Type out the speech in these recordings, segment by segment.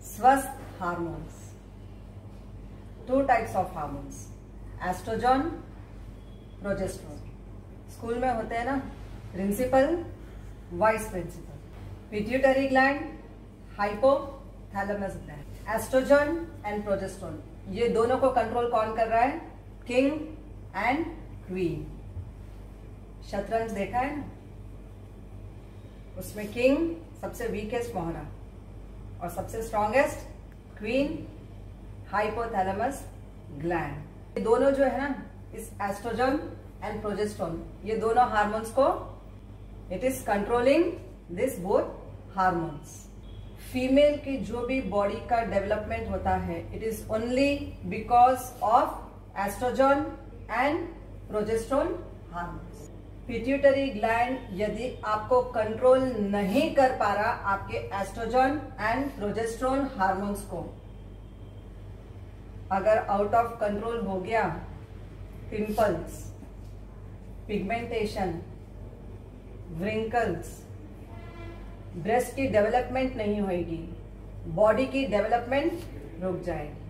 स्वस्थ hormones. Two types of hormones, estrogen, progesterone. School में होते हैं ना, principal, vice principal. Pituitary gland, hypothalamus gland. Estrogen and progesterone, ये दोनों को कंट्रोल कौन कर रहा है? King and queen. शतरंज देखा है ना, उसमें किंग सबसे वीकेस्ट मोहरा और सबसे स्ट्रॉन्गेस्ट क्वीन, हाइपोथैलेमस ग्लैंड। ये दोनों जो है ना, इस एस्ट्रोजन एंड प्रोजेस्टेरोन, ये दोनों हार्मोन्स को it is controlling this both hormones. Female की जो भी बॉडी का डेवलपमेंट होता है, it is only because of estrogen and progesterone hormones. Pituitary gland यदि आपको कंट्रोल नहीं कर पा रहा आपके एस्ट्रोजन एंड प्रोजेस्टेरोन हार्मोन्स को, अगर आउट ऑफ कंट्रोल हो गया, पिंपल्स, पिगमेंटेशन, व्रिंकल्स, ब्रेस्ट की डेवलपमेंट नहीं होगी, बॉडी की डेवलपमेंट रुक जाएगी।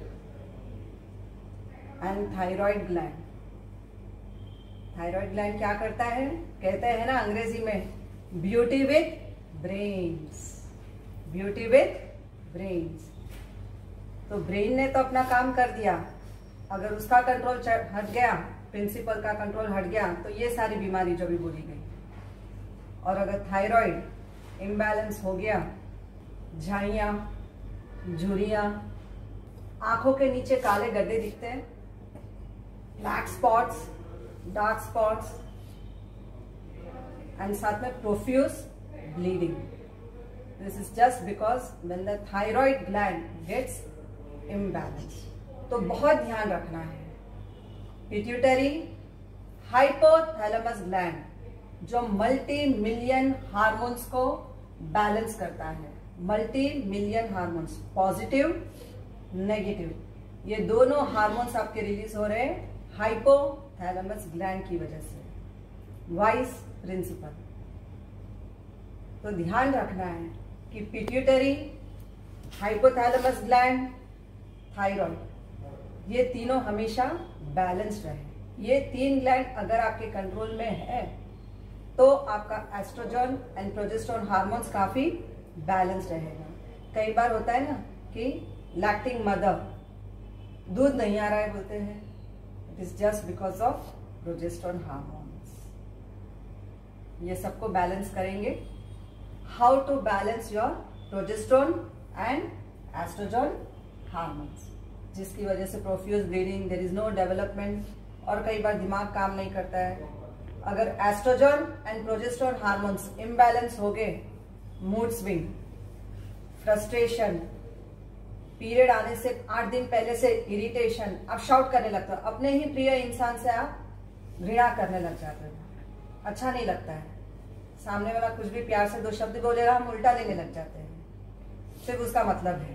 And thyroid gland, thyroid gland क्या करता है? कहते हैं ना अंग्रेजी में, beauty with brains, beauty with brains. तो ब्रेन ने तो अपना काम कर दिया, अगर उसका कंट्रोल हट गया, प्रिंसिपल का कंट्रोल हट गया, तो ये सारी बीमारी जो भी बोली गई। और अगर थायराइड इम्बैलेंस हो गया, झाइयां, झुर्रियां, आंखों के नीचे काले गड्ढे दिखते हैं, black spots, dark spots, and साथ में profuse bleeding. This is just because when the thyroid gland gets imbalance. तो बहुत ध्यान रखना है। पिट्यूटरी हाइपोथैलेमस ग्लैंड जो मल्टी मिलियन हार्मोन्स को बैलेंस करता है, multi million hormones, positive, negative, ये दोनों हार्मोन्स आपके रिलीज हो रहे हैं हाइपोथैलेमस ग्लैंड की वजह से, वाइस प्रिंसिपल। तो ध्यान रखना है कि पिट्यूटरी, हाइपोथैलेमस ग्लैंड, थायराइड, ये तीनों हमेशा बैलेंस्ड रहे। ये तीन ग्लैंड अगर आपके कंट्रोल में है तो आपका एस्ट्रोजन एंड प्रोजेस्टेरोन हार्मोन्स काफी बैलेंस्ड रहेगा। कई बार होता है ना कि लैक्टिंग मदर, दूध नहीं आ रहा है बोलते हैं, it is just because of progesterone hormones. ये सबको बैलेंस करेंगे। How to balance your progesterone and estrogen hormones, जिसकी वजह से profuse bleeding, there is no development, और कई बार दिमाग काम नहीं करता है। अगर estrogen and progesterone hormones imbalance हो गए, मूड स्विंग, फ्रस्ट्रेशन, पीरियड आने से 8 दिन पहले से इरिटेशन, आप शाउट करने लगता है, अपने ही प्रिय इंसान से आप घृणा करने लग जाते हो, अच्छा नहीं लगता है, सामने वाला कुछ भी प्यार से 2 शब्द बोलेगा, हम उल्टा लेने लग जाते हैं, सिर्फ उसका मतलब है।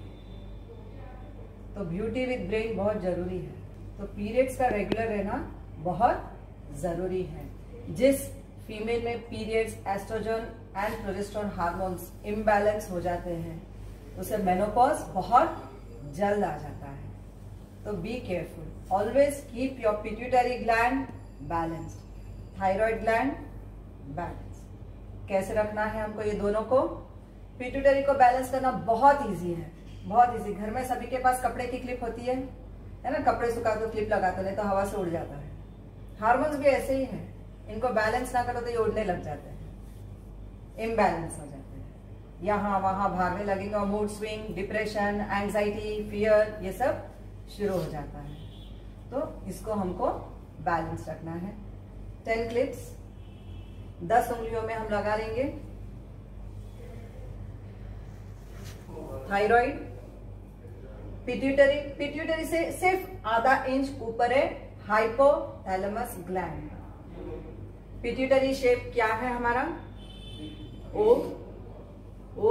तो ब्यूटी विद ब्रेन बहुत जरूरी है। तो पीरियड्स का रेगुलर रहना बहुत जरूरी है। जिस फीमेल में periods, estrogen and progesterone hormones imbalance हो जाते हैं, उसे मेनोपॉज बहुत जल्द आ जाता है। तो be careful, always keep your pituitary gland balanced, thyroid gland balance. कैसे रखना है हमको ये दोनों को? पिट्यूटरी को बैलेंस करना बहुत इजी है, बहुत इजी। घर में सभी के पास कपड़े की क्लिप होती है ना, कपड़े सुखा तो क्लिप लगाते, नहीं तो हवा से उड़ जाता है। हार्मोन्स भी ऐसे ही है, इनको बैलेंस ना करो तो ये उड़ने लग जाते हैं, इम्बैलेंस हो जाते हैं, यहाँ वहां भागने लगेगा, mood swing, depression, anxiety, fear, ये सब शुरू हो जाता है। तो इसको हमको बैलेंस रखना है। 10 क्लिप्स 10 उंगलियों में हम लगा लेंगे। थायराइड, पिट्यूटरी, पिट्यूटरी से सिर्फ आधा इंच ऊपर है हाइपोथैलेमस ग्लैंड। पिट्यूटरी शेप क्या है हमारा? O, O,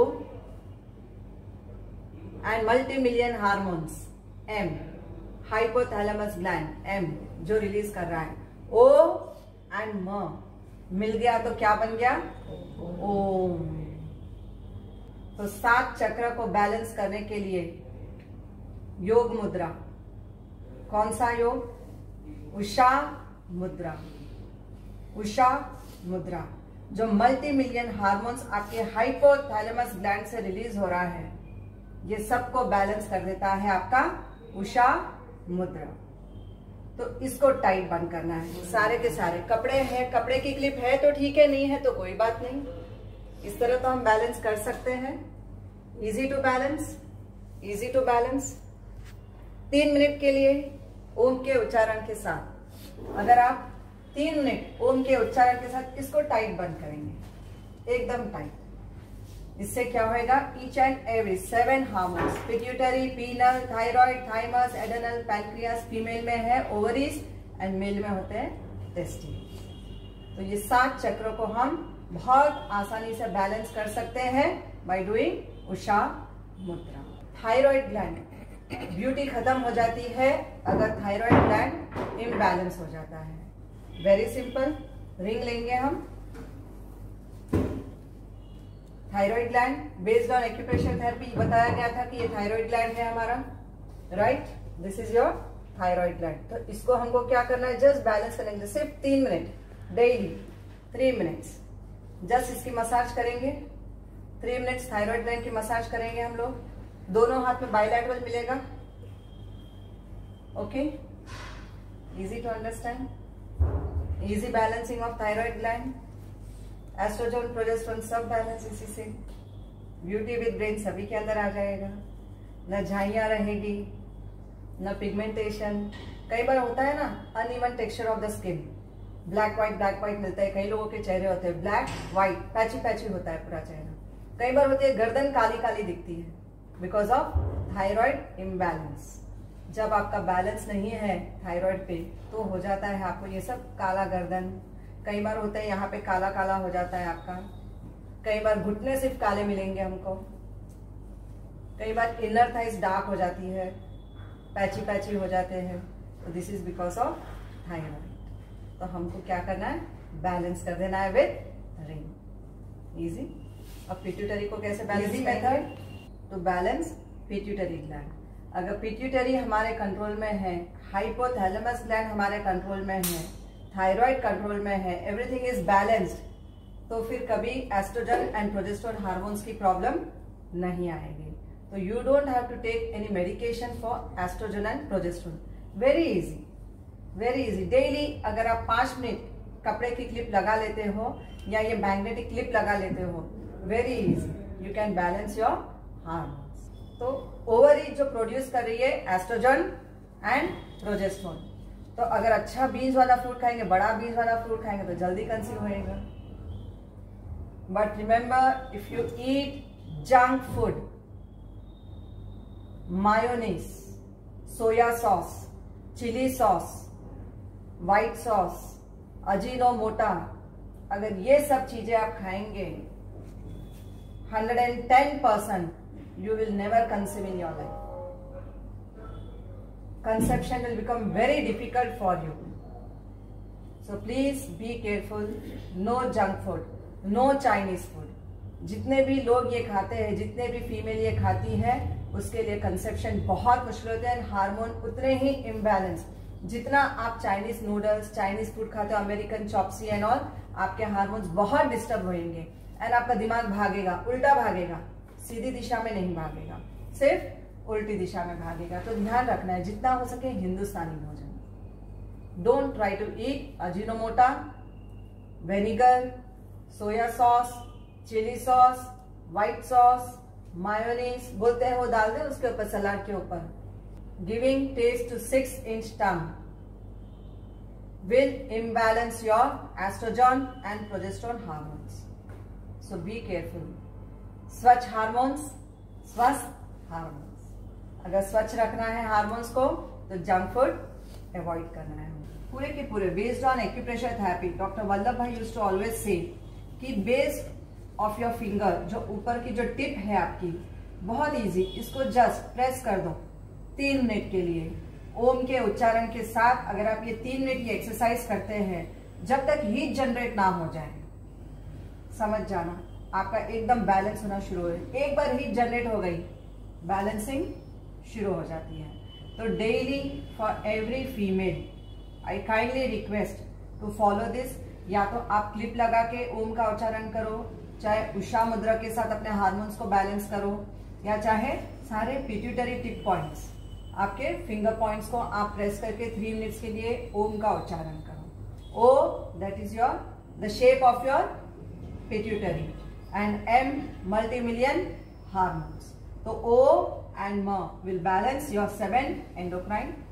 and multi million hormones, M, hypothalamus gland, M जो रिलीज कर रहा है। ओ एंड म मिल गया तो क्या बन गया? ओम। तो 7 चक्र को बैलेंस करने के लिए योग मुद्रा, कौन सा योग? उषा मुद्रा। उषा मुद्रा जो मल्टी मिलियन हार्मोन्स आपके हाइपोथैलेमस ग्लैंड से रिलीज हो रहा है, ये सबको बैलेंस कर देता है आपका उषा मुद्रा। तो इसको टाइट बंद करना है। सारे के सारे कपड़े हैं, कपड़े की क्लिप है तो ठीक है, नहीं है तो कोई बात नहीं। इस तरह तो हम बैलेंस कर सकते हैं। Easy to balance, easy to balance. 3 minute के लिए ओम के उच्चारण के साथ, अगर आप 3 मिनट ओम के उच्चारण के साथ इसको टाइट बंद करेंगे, एकदम टाइट, इससे क्या होएगा? Each and every 7 hormones, pituitary, pineal, thyroid, thymus, adrenal, pancreas female में है, ओवरीज, एंड मेल में होते हैं टेस्टिस। तो ये 7 चक्रों को हम बहुत आसानी से बैलेंस कर सकते हैं बाय डूइंग उषा मुद्रा। थायराइड ग्लैंड, ब्यूटी खत्म हो जाती है अगर थायराइड ग्लैंड इम्बैलेंस हो जाता है। वेरी सिंपल, रिंग लेंगे हम। Thyroid gland based on acupressure therapy बताया गया था कि ये थायराइड ग्लैंड है हमारा, right? This is your thyroid gland. तो इसको हमको क्या करना है? जस्ट बैलेंस करेंगे, सिर्फ 3 मिनट डेली, 3 मिनट्स जस्ट इसकी मसाज करेंगे। 3 मिनट्स थायराइड ग्लैंड की मसाज करेंगे हम लोग। दोनों हाथ में बायलैटरल मिलेगा। Okay, easy to understand. Easy balancing of thyroid gland, estrogen, progesterone सब बैलेंस इसी से। ब्यूटी विद ब्रेन सभी के अंदर आ जाएगा। न झाइयां रहेगी, न पिगमेंटेशन। कई बार होता है ना uneven texture of the skin, black white मिलता है। कई लोगों के चेहरे होते हैं ब्लैक व्हाइट, पैची पैची होता है पूरा चेहरा। कई बार होती है गर्दन काली काली दिखती है, बिकॉज ऑफ थायराइड इम्बैलेंस। जब आपका बैलेंस नहीं है थायराइड पे तो हो जाता है आपको ये सब काला गर्दन। कई बार होता है यहाँ पे काला काला हो जाता है आपका। कई बार घुटने सिर्फ काले मिलेंगे हमको। कई बार इनर थाइस डार्क हो जाती है, पैची पैची हो जाते हैं। तो this is because of thyroid. तो हमको क्या करना है? बैलेंस कर देना है विद रिंग। इजी। अब पिट्यूटरी को कैसे balance? Easy method to balance pituitary gland. अगर पिट्यूटरी हमारे कंट्रोल में है, हाइपोथैलेमस ग्लैंड हमारे कंट्रोल में है, थायराइड कंट्रोल में है, एवरीथिंग इज बैलेंस्ड, तो फिर कभी एस्ट्रोजन एंड प्रोजेस्टेरोन हार्मोन्स की प्रॉब्लम नहीं आएगी। तो you don't have to take any medication for estrogen and progesterone. Very easy, very easy. Daily अगर आप 5 मिनट कपड़े की क्लिप लगा लेते हो या ये मैग्नेटिक क्लिप लगा लेते हो, very easy, you can balance your hormones. तो ओवरी जो प्रोड्यूस कर रही है एस्ट्रोजन एंड प्रोजेस्टेरोन। तो अगर अच्छा बीज वाला फ्रूट खाएंगे, बड़ा बीज वाला फ्रूट खाएंगे तो जल्दी कंसीव होएगा। But remember, if you eat junk food, mayonnaise, soya sauce, chilli sauce, white sauce, Ajinomoto, अगर ये सब चीजें आप खाएंगे 110% you will never conceive in your life. Conception will become very difficult for you. So please be careful. No junk food, no Chinese food. जितने भी लोग ये खाते हैं, जितने भी फीमेल ये खाती है, उसके लिए कंसेप्शन बहुत मुश्किल होता है। हार्मोन उतने ही इम्बैलेंस। जितना आप चाइनीज नूडल्स, चाइनीज फूड खाते हो, अमेरिकन चॉप्सी एंड ऑल, आपके हार्मोन्स बहुत डिस्टर्ब होंगे एंड आपका दिमाग भागेगा, उल्टा भागेगा, सीधी दिशा में नहीं भागेगा, सिर्फ उल्टी दिशा में भागेगा। तो ध्यान रखना है जितना हो सके हिंदुस्तानी भोजन। Don't try to eat Ajinomoto, vinegar, soya sauce, chilli sauce, white sauce, mayonnaise बोलते हैं वो डाल दे उसके ऊपर, सलाद के ऊपर। Giving taste to 6 inch tongue will imbalance your estrogen and progesterone hormones. So be careful. स्वच्छ हार्मोन्स, स्वस्थ हार्मोन्स। अगर स्वच्छ रखना है हार्मोन्स को तो जंक फूड अवॉइड करना है। पूरे के पूरे based on acupressure therapy, doctor Vallabh bhai used to always say कि बेस्ड ऑफ योर फिंगर, जो ऊपर की जो टिप है आपकी, बहुत इजी, इसको जस्ट प्रेस कर दो 3 मिनट के लिए ओम के उच्चारण के साथ। अगर आप ये 3 मिनट की एक्सरसाइज करते हैं, जब तक हीट जनरेट ना हो जाए, समझ जाना, आपका एकदम बैलेंस होना शुरू हो, एक बार हीट जनरेट हो गई, बैलेंसिंग शुरू हो जाती है। तो daily for every female I kindly request to follow this. या तो आप क्लिप लगा के ओम का उच्चारण करो, चाहे उषा मुद्रा के साथ अपने हार्मोन्स को बैलेंस करो, या चाहे सारे पिट्यूटरी टिप पॉइंट्स, आपके फिंगर पॉइंट्स को आप प्रेस करके 3 मिनट्स के लिए ओम का उच्चारण करो। O that is your the shape of your pituitary and M multi million hormones. तो O and M will balance your 7 endocrine